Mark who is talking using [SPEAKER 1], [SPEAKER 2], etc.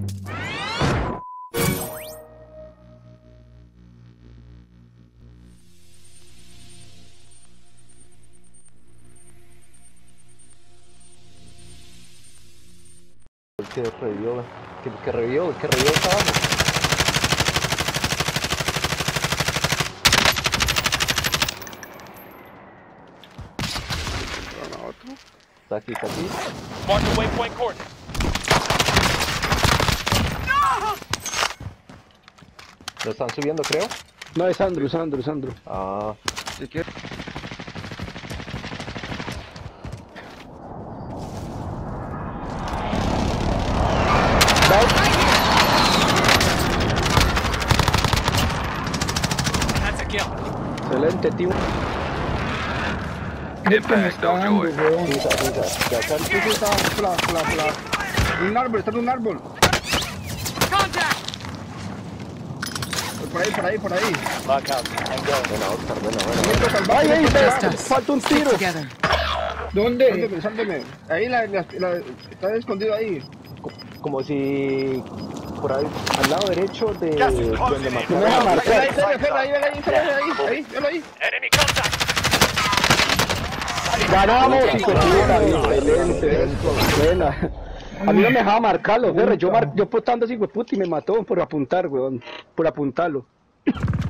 [SPEAKER 1] El que revivió, el que revivió está abajo.
[SPEAKER 2] Otro.
[SPEAKER 1] Está aquí, está aquí.
[SPEAKER 3] Mark the waypoint coordinates.
[SPEAKER 1] Lo están subiendo, creo.
[SPEAKER 4] No, es Andrew, es Andrew, es Andrew.
[SPEAKER 1] Ah,
[SPEAKER 2] Si quieres.
[SPEAKER 3] That's a kill.
[SPEAKER 4] Excelente, tío.
[SPEAKER 5] ¿Qué me está dando, weón?
[SPEAKER 1] pisa. De acá el
[SPEAKER 5] ¿Qué está? Un árbol, está en un árbol.
[SPEAKER 3] Contact!
[SPEAKER 5] Por ahí.
[SPEAKER 3] Lock out and go.
[SPEAKER 1] Buena, Oscar, buena.
[SPEAKER 4] ¡Ay, ay!
[SPEAKER 6] Just us.
[SPEAKER 4] ¡Falta un tiro!
[SPEAKER 6] Together.
[SPEAKER 5] ¿Dónde? Sálteme. Ahí está escondido ahí.
[SPEAKER 1] Como si por ahí, al lado derecho de
[SPEAKER 3] Gas is
[SPEAKER 1] donde
[SPEAKER 3] closing in.
[SPEAKER 4] No me deja marcar.
[SPEAKER 5] Ahí, velo ahí.
[SPEAKER 3] Enemy contact.
[SPEAKER 4] ¡Ganamos, hijo de puta! Excelente, buena. A mí no me dejaba marcarlo, Ferre. Yo potando así, hijo de puta, y me mató por apuntar, weón. Por apuntarlo.